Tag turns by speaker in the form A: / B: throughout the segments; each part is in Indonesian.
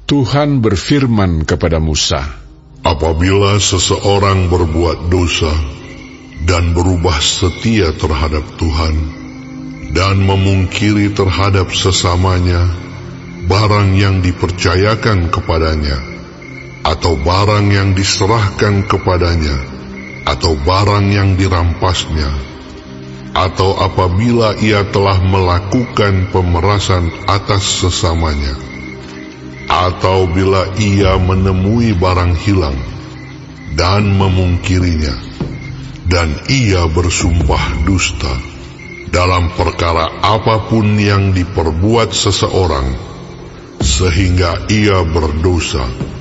A: Tuhan berfirman kepada Musa,
B: apabila seseorang berbuat dosa dan berubah setia terhadap Tuhan dan memungkiri terhadap sesamanya barang yang dipercayakan kepadanya, atau barang yang diserahkan kepadanya, atau barang yang dirampasnya, atau apabila ia telah melakukan pemerasan atas sesamanya, atau bila ia menemui barang hilang dan memungkirinya, dan ia bersumpah dusta dalam perkara apapun yang diperbuat seseorang, sehingga ia berdosa.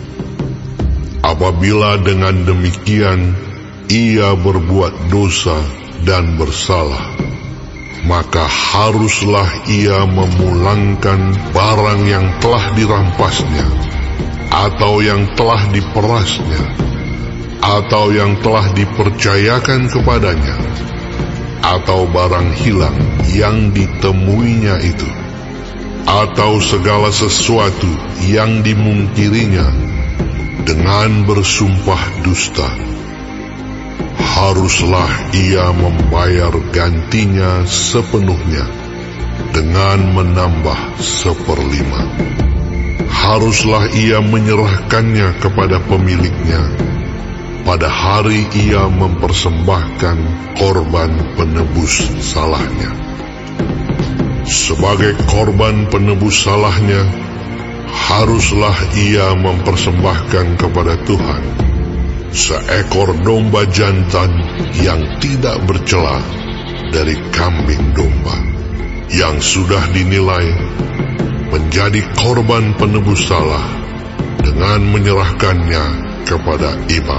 B: Apabila dengan demikian ia berbuat dosa dan bersalah, maka haruslah ia memulangkan barang yang telah dirampasnya, atau yang telah diperasnya, atau yang telah dipercayakan kepadanya, atau barang hilang yang ditemuinya itu, atau segala sesuatu yang dimungkirinya dengan bersumpah dusta. Haruslah ia membayar gantinya sepenuhnya dengan menambah 1/5. Haruslah ia menyerahkannya kepada pemiliknya pada hari ia mempersembahkan korban penebus salahnya. Sebagai korban penebus salahnya, haruslah ia mempersembahkan kepada Tuhan seekor domba jantan yang tidak bercela dari kambing domba, yang sudah dinilai menjadi korban penebus salah, dengan menyerahkannya kepada imam.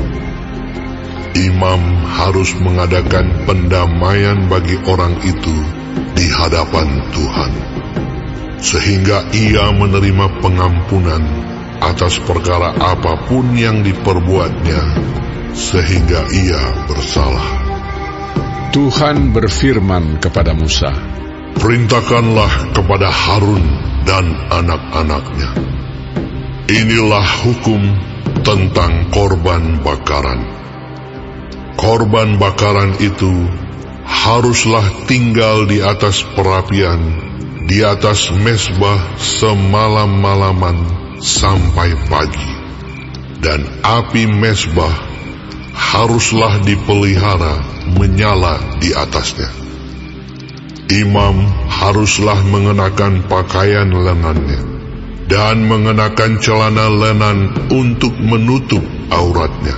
B: Imam harus mengadakan pendamaian bagi orang itu di hadapan Tuhan, sehingga ia menerima pengampunan atas perkara apapun yang diperbuatnya, sehingga ia bersalah.
A: Tuhan berfirman kepada Musa,
B: perintahkanlah kepada Harun dan anak-anaknya, inilah hukum tentang korban bakaran. Korban bakaran itu haruslah tinggal di atas perapian, di atas mezbah semalam-malaman sampai pagi, dan api mezbah haruslah dipelihara menyala di atasnya. Imam haruslah mengenakan pakaian lengannya dan mengenakan celana lenan untuk menutup auratnya.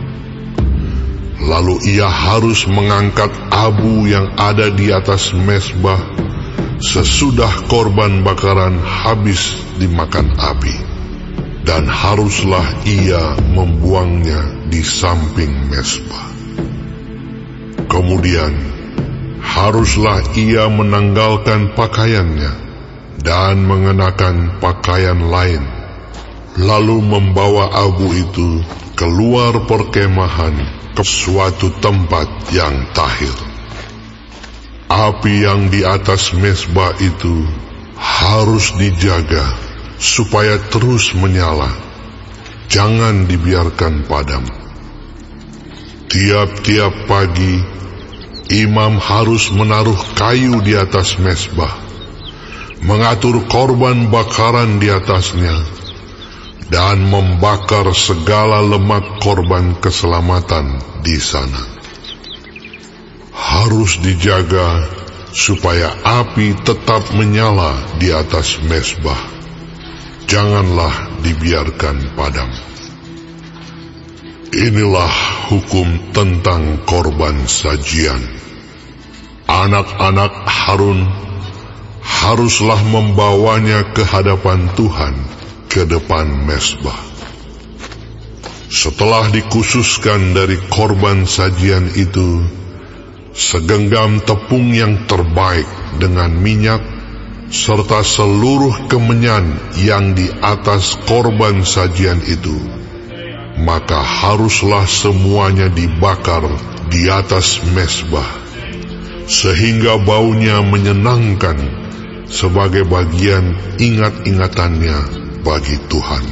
B: Lalu ia harus mengangkat abu yang ada di atas mezbah sesudah korban bakaran habis dimakan api, dan haruslah ia membuangnya di samping mezbah. Kemudian haruslah ia menanggalkan pakaiannya dan mengenakan pakaian lain, lalu membawa abu itu keluar perkemahan ke suatu tempat yang tahir. Api yang di atas mezbah itu harus dijaga supaya terus menyala, jangan dibiarkan padam. Tiap-tiap pagi, imam harus menaruh kayu di atas mezbah, mengatur korban bakaran di atasnya, dan membakar segala lemak korban keselamatan di sana. Harus dijaga supaya api tetap menyala di atas mezbah, janganlah dibiarkan padam. Inilah hukum tentang korban sajian. Anak-anak Harun haruslah membawanya ke hadapan Tuhan ke depan mezbah. Setelah dikhususkan dari korban sajian itu segenggam tepung yang terbaik dengan minyak, serta seluruh kemenyan yang di atas korban sajian itu, maka haruslah semuanya dibakar di atas mezbah, sehingga baunya menyenangkan sebagai bagian ingat-ingatannya bagi Tuhan.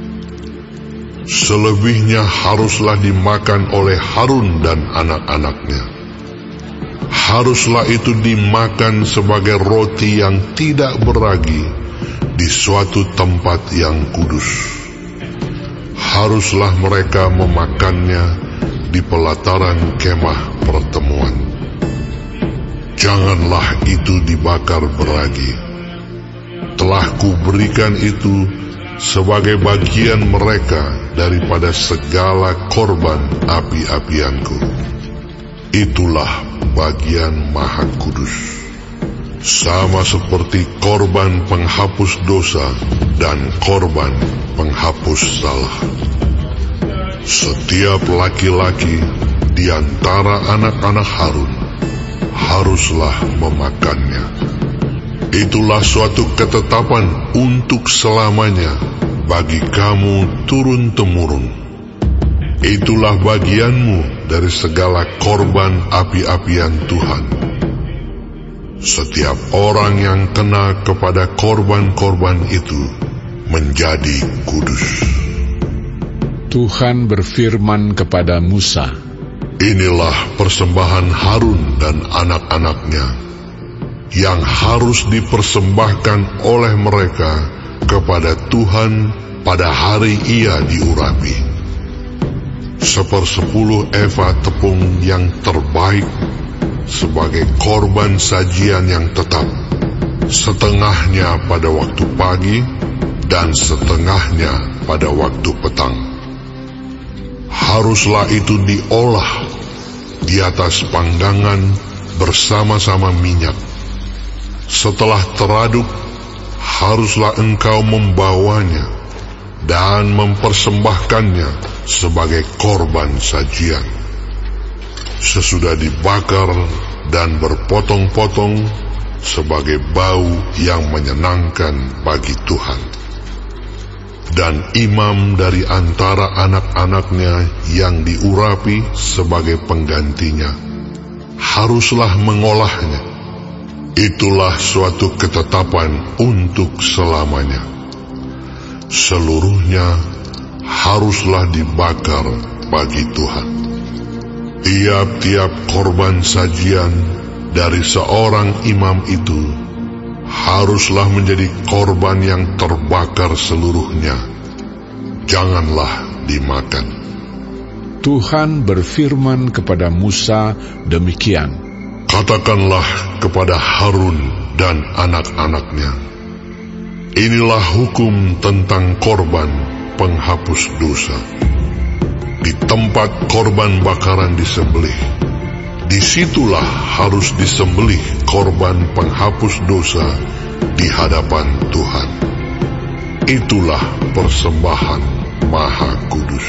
B: Selebihnya haruslah dimakan oleh Harun dan anak-anaknya. Haruslah itu dimakan sebagai roti yang tidak beragi di suatu tempat yang kudus. Haruslah mereka memakannya di pelataran kemah pertemuan. Janganlah itu dibakar beragi. Telah kuberikan itu sebagai bagian mereka daripada segala korban api-apianku. Itulah bagian maha kudus, sama seperti korban penghapus dosa dan korban penghapus salah. Setiap laki-laki di antara anak-anak Harun haruslah memakannya. Itulah suatu ketetapan untuk selamanya bagi kamu turun-temurun. Itulah bagianmu dari segala korban api-apian Tuhan. Setiap orang yang kena kepada korban-korban itu menjadi kudus.
A: Tuhan berfirman kepada Musa,
B: Inilah persembahan Harun dan anak-anaknya yang harus dipersembahkan oleh mereka kepada Tuhan pada hari ia diurapi. 1/10 eva tepung yang terbaik sebagai korban sajian yang tetap, setengahnya pada waktu pagi dan setengahnya pada waktu petang. Haruslah itu diolah di atas panggangan bersama-sama minyak. Setelah teraduk, haruslah engkau membawanya dan mempersembahkannya sebagai korban sajian. Sesudah dibakar dan berpotong-potong sebagai bau yang menyenangkan bagi Tuhan. Dan imam dari antara anak-anaknya yang diurapi sebagai penggantinya haruslah mengolahnya. Itulah suatu ketetapan untuk selamanya. Seluruhnya haruslah dibakar bagi Tuhan. Tiap-tiap korban sajian dari seorang imam itu haruslah menjadi korban yang terbakar seluruhnya. Janganlah dimakan.
A: Tuhan berfirman kepada Musa demikian,
B: Katakanlah kepada Harun dan anak-anaknya, inilah hukum tentang korban penghapus dosa. Di tempat korban bakaran disembelih, disitulah harus disembelih korban penghapus dosa di hadapan Tuhan. Itulah persembahan maha kudus.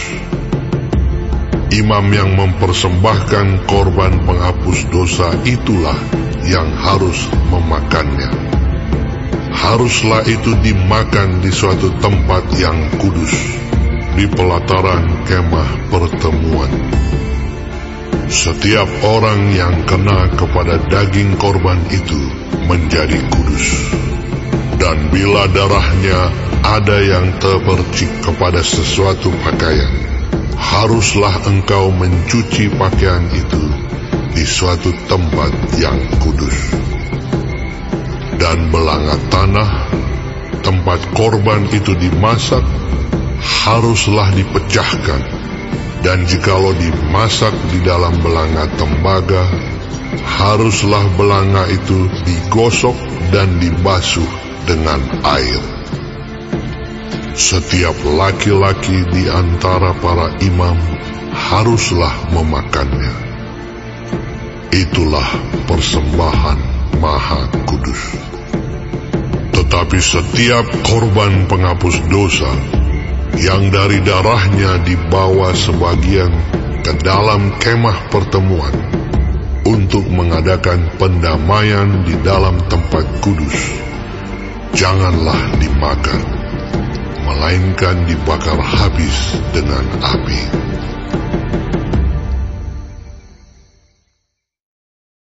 B: Imam yang mempersembahkan korban penghapus dosa itulah yang harus memakannya. Haruslah itu dimakan di suatu tempat yang kudus, di pelataran kemah pertemuan. Setiap orang yang kena kepada daging korban itu menjadi kudus. Dan bila darahnya ada yang terpercik kepada sesuatu pakaian, haruslah engkau mencuci pakaian itu di suatu tempat yang kudus. Dan belanga tanah tempat korban itu dimasak haruslah dipecahkan, dan jikalau dimasak di dalam belanga tembaga, haruslah belanga itu digosok dan dibasuh dengan air. Setiap laki-laki di antara para imam haruslah memakannya. Itulah persembahan maha kudus. Tetapi setiap korban penghapus dosa yang dari darahnya dibawa sebagian ke dalam kemah pertemuan untuk mengadakan pendamaian di dalam tempat kudus, janganlah dimakan, melainkan dibakar habis dengan api.